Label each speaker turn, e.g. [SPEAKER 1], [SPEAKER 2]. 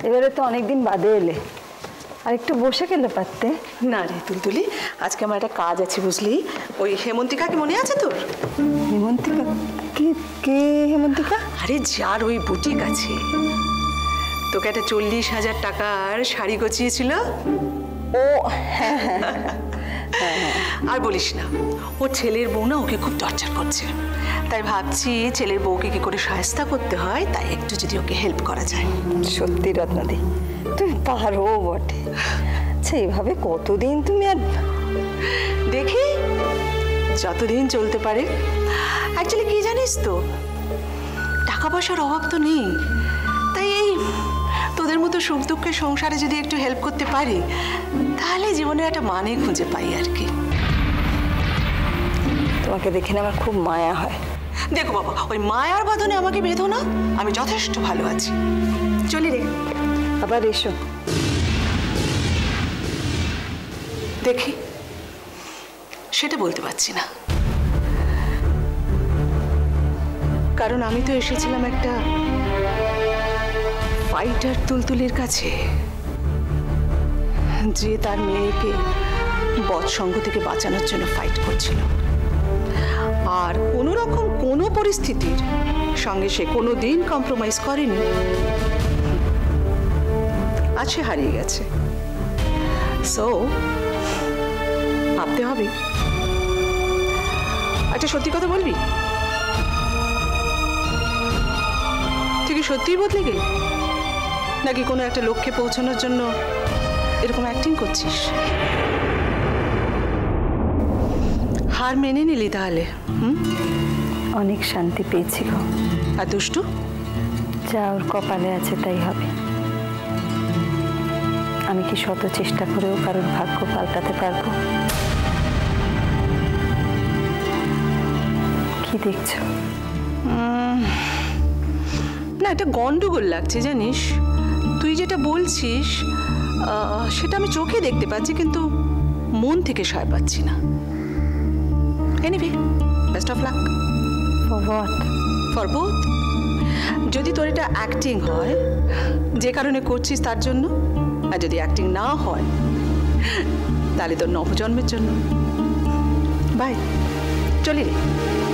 [SPEAKER 1] এবারে তো অনেকদিন বাদে এলে, আর একটু বসে গেলে পারতে।
[SPEAKER 2] না রে তুলতুলি, আজকে আমার একটা কাজ আছে বুঝলি। ওই হেমন্তিকাকে মনে আছে তোর?
[SPEAKER 1] হেমন্তিকা? কে কে হেমন্তিকা?
[SPEAKER 2] আরে যার ওই বুটিক আছে, তোকে একটা 40,000 টাকার শাড়ি গছিয়েছিল।
[SPEAKER 1] ও হ্যাঁ হ্যাঁ
[SPEAKER 2] আর বলিস না, ওর ছেলের বউ না ওকে খুব টর্চার করছে। তাই ভাবছি ছেলের বউকে কি করে সাহায্য করতে হয়, তাই একটু যদি ওকে হেল্প করা যায়।
[SPEAKER 1] সত্যি রত্নাদি, তুমি পারো বটে। আচ্ছা, এইভাবে কতদিন তুমি আর?
[SPEAKER 2] দেখি যতদিন চলতে পারে। অ্যাকচুয়ালি কি জানিস তো, টাকা পয়সার অভাব তো নেই, তাই এই তোদের মতো সুখ দুঃখের সংসারে যদি একটু হেল্প করতে পারি, তাহলে জীবনের একটা মানে খুঁজে পাই আর কি।
[SPEAKER 1] তোমাকে দেখে না আমার খুব মায়া হয়।
[SPEAKER 2] দেখো বাবা, ওই মায়ার বাঁধনে আমাকে বেঁধো না, আমি যথেষ্ট ভালো আছি। চলি রে।
[SPEAKER 1] আবার এসো।
[SPEAKER 2] দেখি, সেটা বলতে পারছি না, কারণ আমি তো এসেছিলাম একটা ফাইটার তুলতুলির কাছে, যে তার মেয়েকে বৎসঙ্গ থেকে বাঁচানোর জন্য ফাইট করছিল, আর কোনো রকম কোনো পরিস্থিতির সঙ্গে সে কোনো দিন কম্প্রোমাইজ করেনি। আজ সে হারিয়ে গেছে, সো ভাবতে হবে। আচ্ছা, সত্যি কথা বলবি? তুই কি সত্যিই বদলে গেলি, নাকি কোনো একটা লক্ষ্যে পৌঁছানোর জন্য এরকম অ্যাক্টিং করছিস? হার মেনে নিলি তাহলে?
[SPEAKER 1] অনেক শান্তি পেয়েছি গো।
[SPEAKER 2] আর দুষ্টু?
[SPEAKER 1] যা ওর কপালে আছে তাই হবে। আমি কি শত চেষ্টা করেও কারোর ভাগ্য পাল্টাতে পারবো? কি দেখছো?
[SPEAKER 2] না, এটা গন্ডগোল লাগছে জানিস। তুই যেটা বলছিস সেটা আমি চোখে দেখতে পাচ্ছি, কিন্তু মন থেকে সয় পাচ্ছি না। Anyway, best of luck.
[SPEAKER 1] For what?
[SPEAKER 2] For both. যদি তোর এটা অ্যাক্টিং হয়, যে কারণে করছিস তার জন্য, আর যদি অ্যাক্টিং না হয়, তাহলে তোর নবজন্মের জন্য। বাই, চলি রে।